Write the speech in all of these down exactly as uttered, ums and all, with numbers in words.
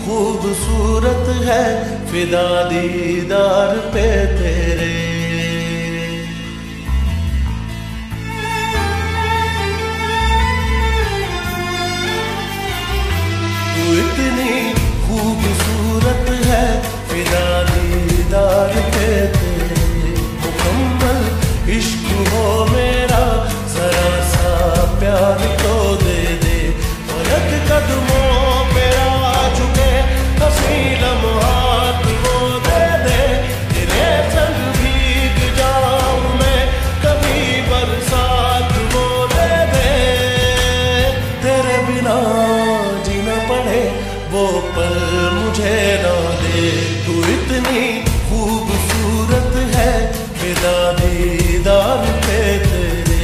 खूबसूरत है फिदा दीदार पे तेरे। तू इतनी खूबसूरत है फिदा दीदार पे तेरे। मुकम्मल इश्क हो मेरा जरा सा प्यार तो दे दे। पलक कदमों पे आ चुके हंसी लम्हात वो दे दे। तेरे संग भीग जाऊं मैं कभी बरसात वो दे दे। तेरे बिना जीना पड़े वो पल मुझे ना दे। तू इतनी खूबसूरत है फिदा दीदार पे तेरे।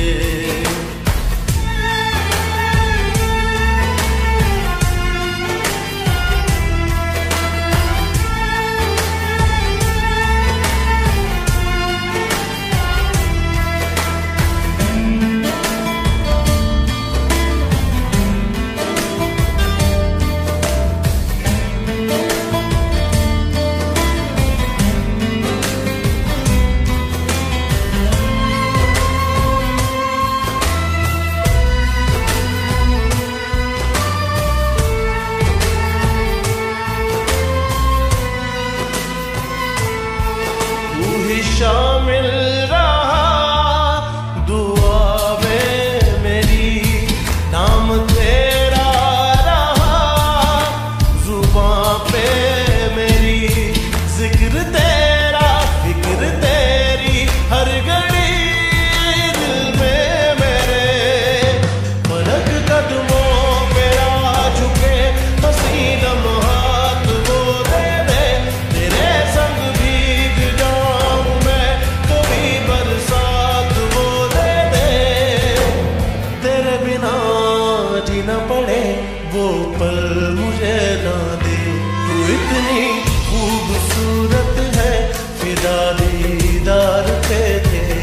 शामिल रहा दुआ में मेरी, नाम तेरा रहा जुबां पे मेरी। जिक्र तेरा फिक्र तेरी हर घड़ी दिल में मेरे। पलक कदमों पे आ चुके हंसी लम्हात वो दे दे। तेरे संग भीग जाऊं मैं कभी बरसात वो दे दे। तेरे बिना जीना पड़े वो पल मुझे ना दे। तू इतनी खूबसूरत है फिदा दीदार पे तेरे।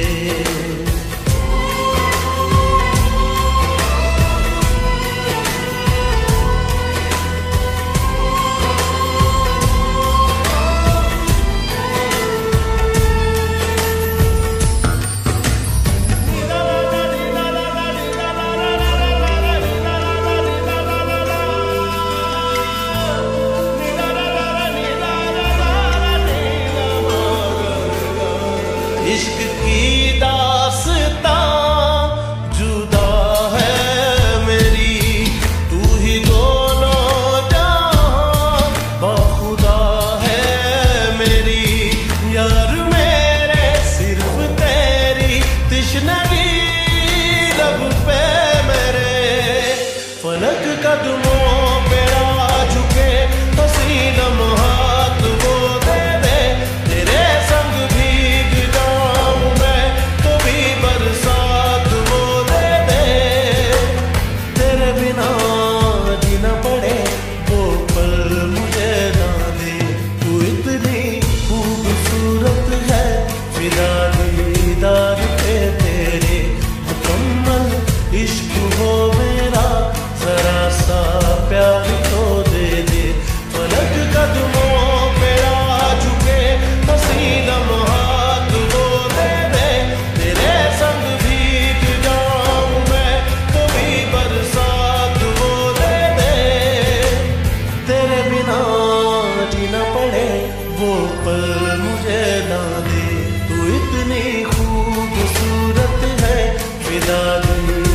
इश्क की दास्तां जुदा है मेरी। तू ही दोनों जहां बाखुदा है मेरी। यार मेरे सिर्फ तेरी तिश्नगी लब पे मेरे। फलक कदमों पे आ चुके हंसी लम्हात वो दे दे। तेरे संग भीग जाऊं मैं कभी बरसात वो दे दे। तेरे बिना जीना पड़े वो पल मुझे ना दे। तू इतनी खूबसूरत है फिदा दीदार पे तेरे। मुकम्मल इश्क हो मेरा जरा सा प्यार तो दे दे। पलक कदमों पे आ चुके हंसी लम्हात वो दे दे। तेरे संग भीग जाऊं मैं कभी बरसात वो दे दे। तेरे बिना जीना पड़े वो पल मुझे ना दे। तू इतनी खूबसूरत है फिदा